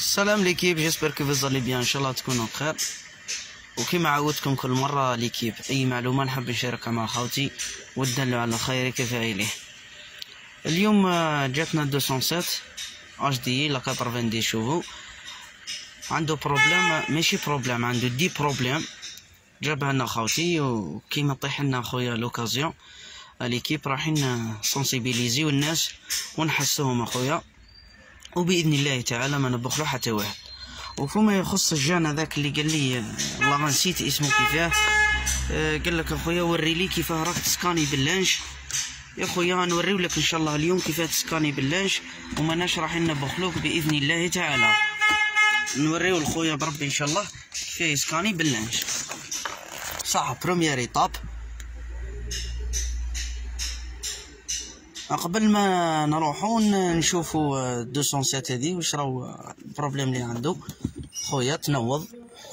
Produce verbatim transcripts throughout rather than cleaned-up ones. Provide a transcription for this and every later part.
السلام ليكيب، جيسبر كو فوز allez بيان، ان شاء الله تكونوا بخير. وكما عودتكم كل مره ليكيب اي معلومه نحب نشاركها مع خوتي والدل على الخير كفاعله. اليوم جاتنا مئتين وسبعة اش دي لا ثمانين شوفو، عنده بروبليم، ماشي بروبليم، عنده دي بروبليم جابها لنا خوتي، وكيما طيح لنا خويا لوكازيون ليكيب رايحين سونسيبيليزيو الناس ونحسوهم اخويا، وباذن الله تعالى ما نبخلو حتى واحد. وفيما يخص الجان هذاك اللي قال لي والله نسيت اسمه كيفاه، آه قال لك اخويا وري لي كيفاه راك تسكاني باللانش. يا خويا نوريو لك ان شاء الله اليوم كيفاه تسكاني باللانش، وماناش رايحين نبخلوك باذن الله تعالى. نوريو الخويا بربي ان شاء الله كيفاه يسكاني باللانش. صح، بروميير ايطاب. قبل ما نروحو نشوفو مئتين وسبعة هذي واش راهو البروبليم اللي عنده. خويا تنوض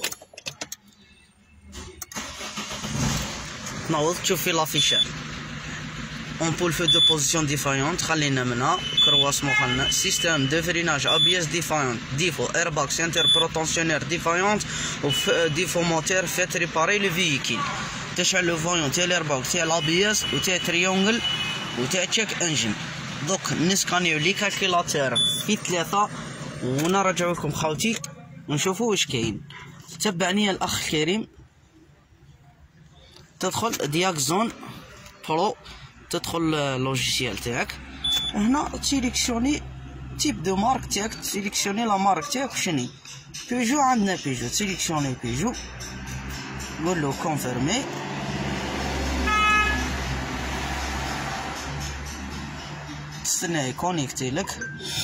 تنوض تشوف في لافيشار امبول فو دو بوزيسيون ديفايونت، خلينا منها كرواسمون، خلنا سيستيم دو فريناج ابيس ديفايونت، ديفو ايرباكس انتر بروتونسيونير ديفايونت، و ديفو موتور فات ريباري لو فييكيل. تشعل لو فايون تاع الايرباكس تاع الابيس وتاع تريونغل وتاع تشيك انجن. دوك نسكانيو لي كالكيلاتور في ثلاثة ونرجعو لكم خوتي ونشوفو واش كاين. تبعني الاخ الكريم، تدخل دياكزون برو، تدخل لوجيسيال تاعك، هنا تسيليكسيوني تيب دو مارك تاعك، تسيليكسيوني لا مارك تاعك شني. بيجو عندنا بيجو، تسيليكسيوني بيجو، قولو كونفيرمي، تستنى يكونيكتي لك،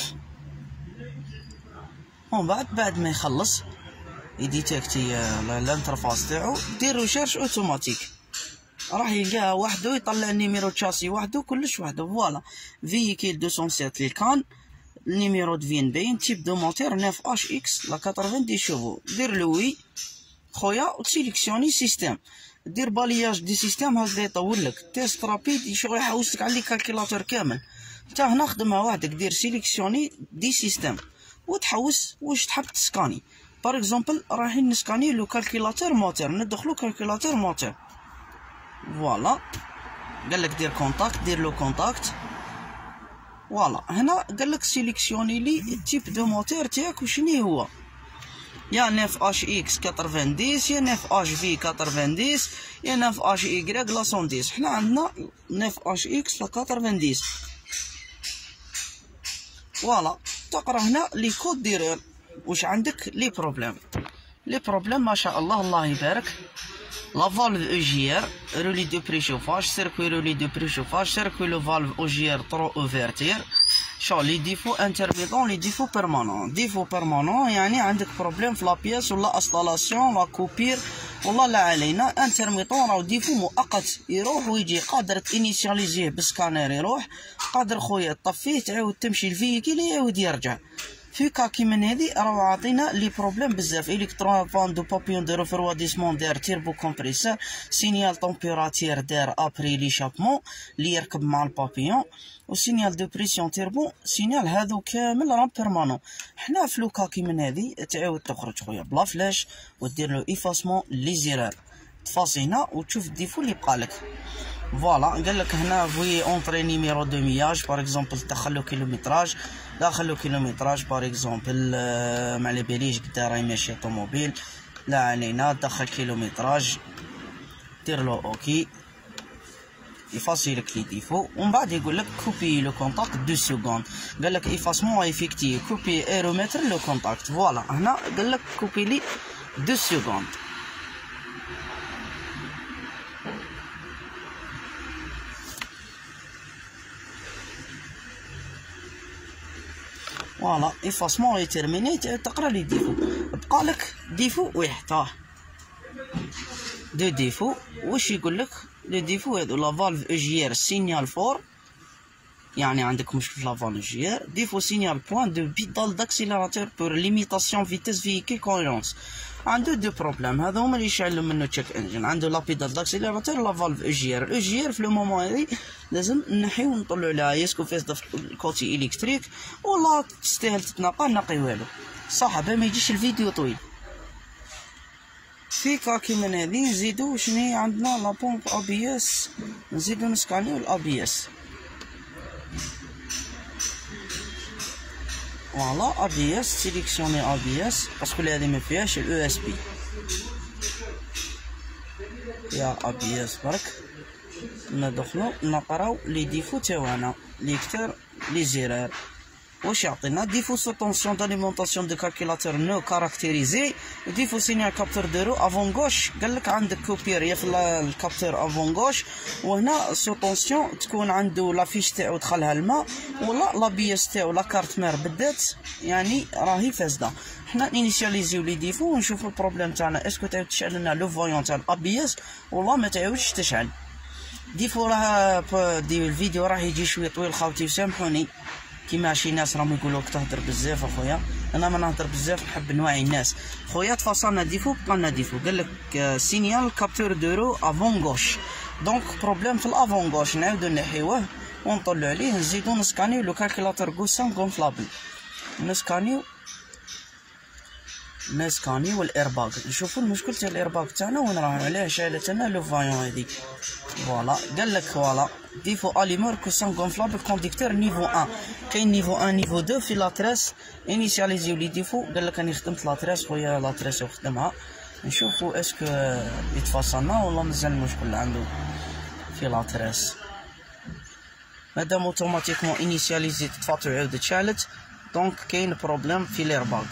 ومن بعد بعد ما يخلص يديتيكتي الانترفاس تاعو، دير ريشيرش اوتوماتيك، راح يلقاها وحده، يطلع النيميرو تشاسي وحده، كلش وحده. فوالا فييكيل مئتين وسبعة للكان، النيميرو دفين باين، تيب دو موتور تسعة اش اكس لا ثمانين شوفو. دير لوي خويا وتسيليكسيوني سيستيم، دير بالياج دي سيستيم، هكذا يطول لك تيست رابيد، يشغل يحوسك على لي كالكيلاتور كامل. تا هنا خدمها وحدك، دير سيليكسيوني دي سيستيم وتحوس واش تحب تسكاني. بار اكزومبل رايحين نسكاني لو كالكيلاتور موتور، ندخلو كالكيلاتور موتور. فوالا قالك دير كونتاكت، دير لو كونتاكت. فوالا هنا قالك سيليكسيوني لي تيب دو موتور تاعك وشني هو، يا تسعة اش اكس ثمانين، يا تسعة اش في ثمانين، يا تسعة اش اي لا مية. حنا عندنا تسعة اش اكس لا ثمانين. فوالا تقرا هنا لي كود، دير واش عندك لي بروبليم. لي بروبليم ما شاء الله الله يبارك. لا فالف او جي ار، رولي دو بريشوفاج، سيركوي رولي دو بريشوفاج، سيركوي لو فالف او جي ار ترو اوفرتير. شو لي ديفو انترميتون، لي ديفو بيرمانون. ديفو بيرمانون يعني عندك بروبليم في لا بياس ولا انستالاسيون لا كوبير والله لا علينا. انترميتون راهو ديفو مؤقت، يروح ويجي، قادر تانيسياليزيه بسكانير يروح، قادر خويا تطفيه تعاود تمشي الفيكيل يعاود يرجع. في كا كيما هادي راهو عاطينا لي بروبليم بزاف. الكترون فان دو بابيون دو ريفرواديسمون دار تيربو كومبريسور، سينيال طومبيراتير دار ابري لي شابمون لي يركب مع البابيون، وسينيال دو بريسيون تيربو. سينيال هادو كامل راهم بيرمانون. حنا في لوكا كيما هادي تعاود تخرج خويا بلا فلاش ودير له ايفاسمون لي زيرار، تفاصي هنا وتشوف الديفو اللي بقالك. فوالا قالك هنا في اونطري نيميرو دو مياج بار اكزومبل، دخلو كيلومتراج، داخلو كيلومتراج بار اكزومبل ما على باليش قدا راهي ماشي طوموبيل، لا علينا، دخل كيلومتراج، دير له اوكي، يفاسي لك لي ديفو، ومن بعد يقول لك كوبي لو كونتاكت دو سكوند. قال لك ايفاسمون افيكتي، كوبي ايرومتر لو كونتاكت. فوالا هنا قال لك كوبي لي دو سكوند. فوالا ايفاسمون اي تيرميني، تقرا لي ديفو، بقالك ديفو واحد، ها دو ديفو. واش يقول لك لي ديفو هادو؟ لا فالف او جي ار سينيال فور، يعني عندك مشكل في لا فالف او جي ار. ديفو سينيال بوين دو بيدال داكسيليراتور بور ليميتاسيون فيتيس فيكيل كويرونس. عنده دو بروبليم، هذا هما اللي يشعلوا منه تشيك انجن. عنده لا بيدال داكسيليراتور لا فالف او جي ار. الاو جي ار في لو مومون هذي لازم نحيو ونطلعو لها، يسكو فيها الكوتي الكتريك ولا تستاهل تتنقى، نقي والو. صح باه ما يجيش الفيديو طويل. في كا كيما هادي نزيدو شني عندنا لا بومب ا بي اس، نزيدو نسكانيو الا بي اس. فوالا ا بي اس سيليكسيوني ا بي اس باسكو هادي ما فيهاش الاو اس بي. يا ا بي اس برك ندخلو نقراو لي ديفو تاعنا لي كتر لي زيرار. واش يعطينا؟ ديفو سو طونسيون داليمونطاسيون دو كالكيلاتور نو كاركتيريزي، ديفو سينيال كابتور دو رو افون غوش. قالك عندك كوبير يا في الكابتور افون غوش، وهنا سو طونسيون تكون عنده لافيش تاعو دخلها الماء ولا لا بياس تاعو لا كارت مير بدات يعني راهي فاسده. حنا انيسياليزيو لي ديفو ونشوفو البروبليم تاعنا اسكو تعاود تشعل لنا لو فويون تاع الابياس ولا ما تعاودش تشعل. ديفو راه دي الفيديو راه يجي شويه طويل خاوتي سامحوني، كيما شي ناس راهم يقولوك تهدر بزاف اخويا، انا ما نهضر بزاف نحب نوعي الناس. خويا تفاصلنا ديفو بقالنا ديفو، قالك سينيال كابتور دورو افون غوش، دونك بروبليم في الافون غوش نعاودو نحيوه ونطلعو عليه نزيدو نسكانيو لو كالكيلاتور غوسان غونفلابل، نسكانيو نسكانيو الايرباغ، نشوفو المشكل تاع الايرباغ تاعنا وين راه عليه شالت لنا لو فايون هاذيك. فوالا قالك فوالا ديفو اليمور كوسان غونفلابل كونديكتور نيفو واحد، كاين نيفو واحد نيفو اثنين في لاتريس. انيسياليزيو لي ديفو، قالك راني خدمت لاتريس خويا لاتريس وخدمها، نشوفو اسكو يتفاصلنا ولا مازال المشكل عنده في لاتريس. مادام اوتوماتيكمون انيسياليزي تفاطو عاود تشالت دونك كاين بروبليم في ليرباغ.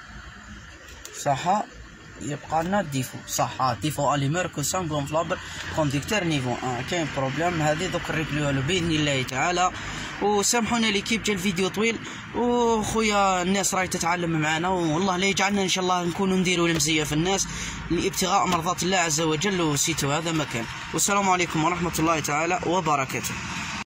صح يبقى لنا ديفو صح ديفو اليمير كوسان غونفلابل كونديكتور نيفو واحد، كاين بروبليم هذه دوك نريكليوها له باذن الله تعالى. وسامحونا ليكيب جا الفيديو طويل، وخويا الناس راهي تتعلم معنا، والله لا يجعلنا ان شاء الله نكونوا نديروا المزيه في الناس لابتغاء مرضات الله عز وجل، وسيتو هذا مكان. والسلام عليكم ورحمه الله تعالى وبركاته.